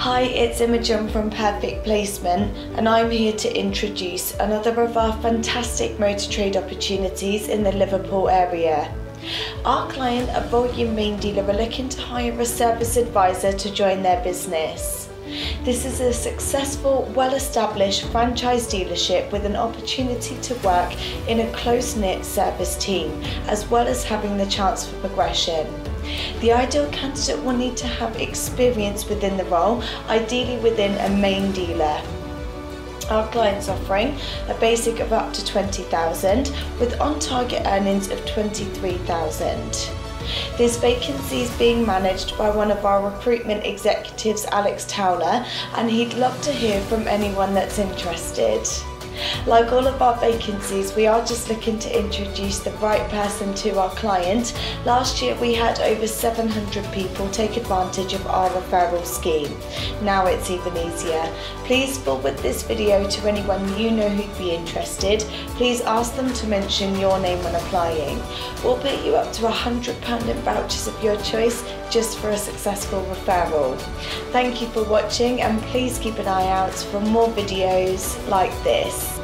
Hi, it's Imogen from Perfect Placement, and I'm here to introduce another of our fantastic motor trade opportunities in the Liverpool area. Our client, a volume main dealer, are looking to hire a service advisor to join their business. This is a successful, well-established franchise dealership with an opportunity to work in a close-knit service team, as well as having the chance for progression. The ideal candidate will need to have experience within the role, ideally within a main dealer. Our client's offering a basic of up to 20,000 with on-target earnings of 23,000. This vacancy is being managed by one of our recruitment executives, Alex Towler, and he'd love to hear from anyone that's interested. Like all of our vacancies, we are just looking to introduce the right person to our client. Last year we had over 700 people take advantage of our referral scheme. Now it's even easier. Please forward this video to anyone you know who'd be interested. Please ask them to mention your name when applying. We'll pay you up to £100 in vouchers of your choice just for a successful referral. Thank you for watching, and please keep an eye out for more videos like this.